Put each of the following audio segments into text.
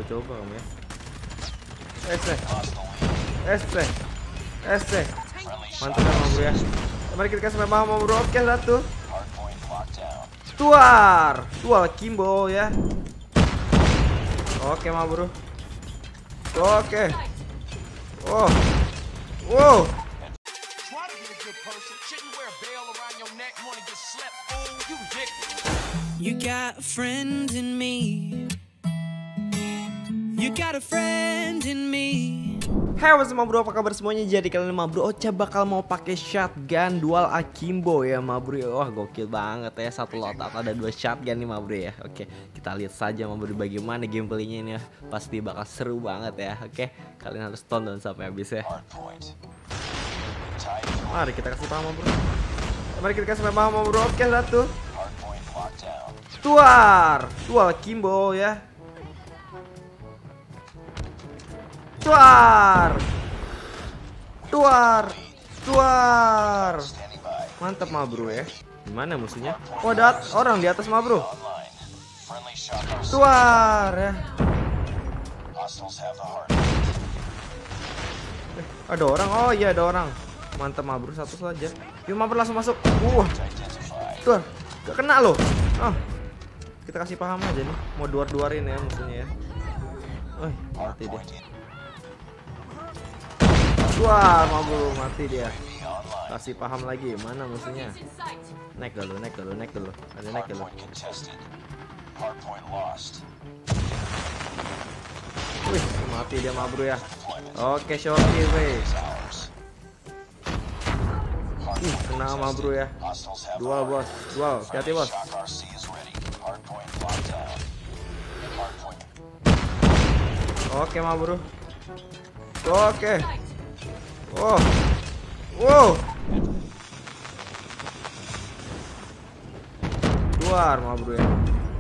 Coba-coba kamu ya. Mantap sama bro ya. Mari kita kasih memang mau bro. Oke, satu. Tuar Kimbo ya. Oke ma bro. Oke. Oh. Wow. You got a friend in me. You got a friend in me. Hai ma bro, apa kabar semuanya? Jadi kali ini ma bro Ocha bakal mau pakai shotgun dual akimbo ya ma bro. Wah gokil banget ya, satu loadout ada 2 shotgun nih ma bro ya. Oke, kita lihat saja ma bro bagaimana gameplaynya ini ya. Pasti bakal seru banget ya. Oke, kalian harus tonton sampai habis ya. Mari kita kasih paham ma bro. Mari kita kasih paham ma bro. Oke, satu. Dual akimbo ya. Tuar. Mantap ma bro ya. Gimana musuhnya? Oh, ada orang di atas ma bro. Tuar ya. Ada orang. Oh iya ada orang. Mantap ma bro, satu saja. Yuk ma bro langsung masuk. Tuar. Gak kena loh. Kita kasih paham aja nih. Mau duar-duarin ya musuhnya ya. Mati dia. Wah, ma bro, mati dia. Kasih paham lagi, mana musuhnya? Naik dulu. Ada naik dulu. Wih, mati dia ma bro ya. Oke, shorty weh. Kena ma bro ya. Dual bos, hati bos. Oke ma bro. Oke. Wow. Duar ma bro ya.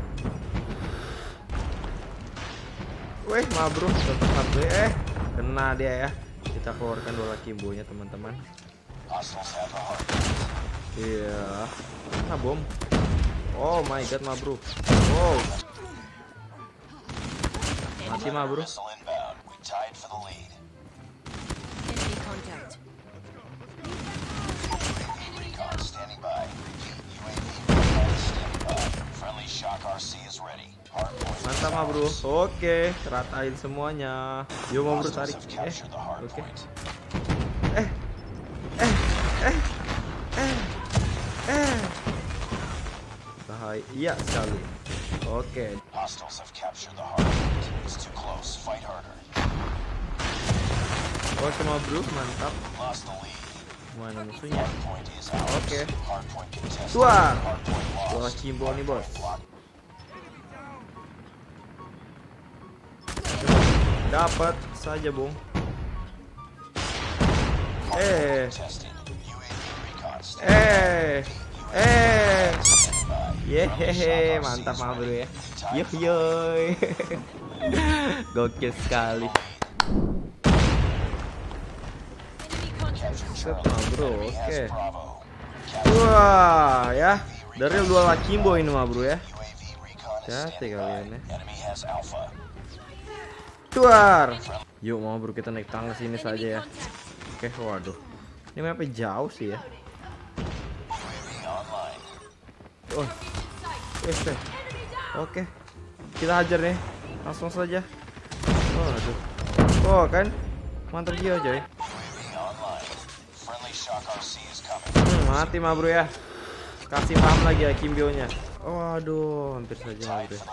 Wih ma bro, tetap kena dia ya. Kita keluarkan dua akimbonya teman-teman. Iya. Nah bom. Oh my god ma bro. Wow. Mati ma bro. Mantap ma bro. Oke, ratain semuanya. Yuk ma bro tarik. Oke. Bahaya sekali. Oke. Oke ma bro, mantap. Mana musuhnya? Oke. Tuar Kimbo nih bos. Dapat saja bung. Yehehe, mantap ma bro ya. Yoy. Gokil sekali. Ma bro, oke. Wah ya, dari dual akimbo ini ma bro ya. Hati kalian ya. Tuar. Yuk ma bro, kita naik tangga sini saja ya. Oke, waduh. Ini mapnya jauh sih ya. Oke. Kita hajar nih. Langsung saja. Aduh. Oh kan. Mantap dia coy. Mati ma bro ya. Kasih paham lagi ya kimbionya. Waduh, hampir saja ma bro.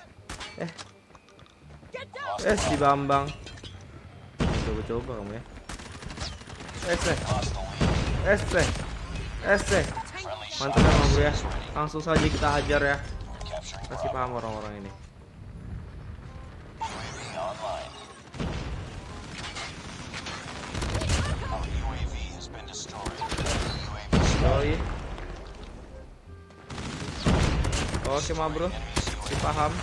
Si Bambang. Coba-coba kamu ya. Mantap ma bro ya. Langsung saja kita hajar ya. Kasih paham orang-orang ini. Oke ma bro, kasih paham.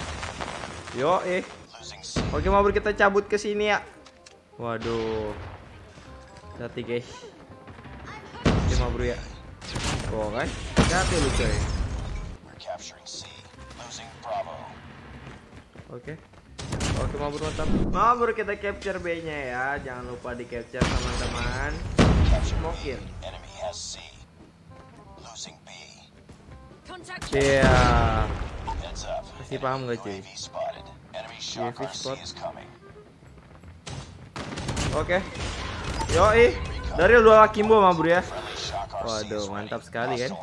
Oke ma bro, kita cabut ke sini ya. Waduh. Hati guys. Oke ma bro ya. Oh kan? Hati lu coy. Oke. Oke Mabur mantap. Mabur kita capture B-nya ya. Jangan lupa di capture teman-teman. Smokin. Iya. Masih paham gak cuy? UAV spot. Oke. Yoi. Dari dua Akimbo Mabur ya. Waduh mantap sekali kan.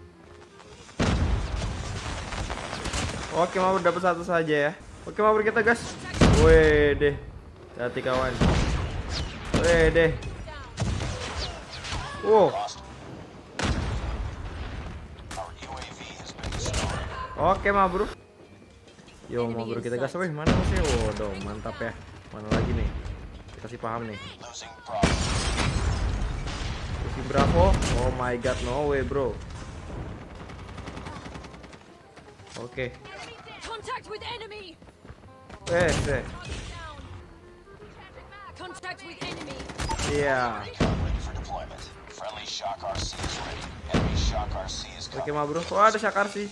Oke Mabur dapat satu saja ya. Oke Mabur kita gas. Wede. Hati kawan. Wede. Wow. Oke Mabur. Yo Mabur kita gas. Wih mana masih? Waduh mantap ya. Mana lagi nih? Kita sih paham nih. Si Bravo. Oh my god no way bro. Oke. Contact with enemy. Contact with enemy. Iya. Oke Mabur. Wah ada Shock RC.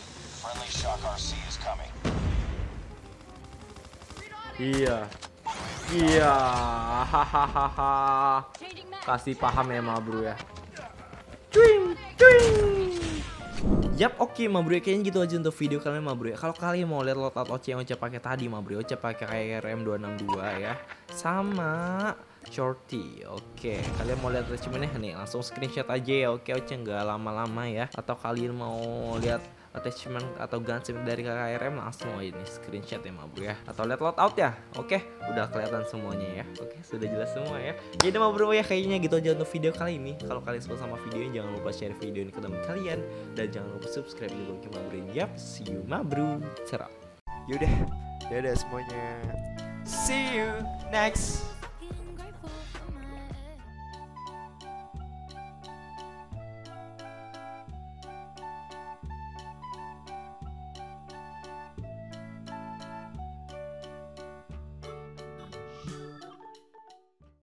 Iya. Iya. Hahaha. Kasih paham ya Mabru ya. Cuing, cuing. Yap, oke Mabru ya, kayaknya gitu aja untuk video kalian Mabru ya. Kalau kalian mau lihat loadout Oce yang Oce pakai tadi Mabru, Oce pakai KRM 262 ya. Sama Shorty. Oke, kalian mau lihat attachmentnya nih, langsung screenshot aja ya. Oke, Oce nggak lama-lama ya. Atau kalian mau lihat attachment atau gunship dari KRM, langsung aja nih screenshot ya Mabru ya. Atau lihat loadout ya. Oke, udah kelihatan semuanya ya. Oke, sudah jelas semua ya. Jadi Mabru ya, kayaknya gitu aja untuk video kali ini. Kalau kalian suka sama videonya, jangan lupa share video ini ke teman kalian, dan jangan lupa subscribe juga ke Mabru. Yap, see you Mabru. Cerah. Yaudah semuanya. See you next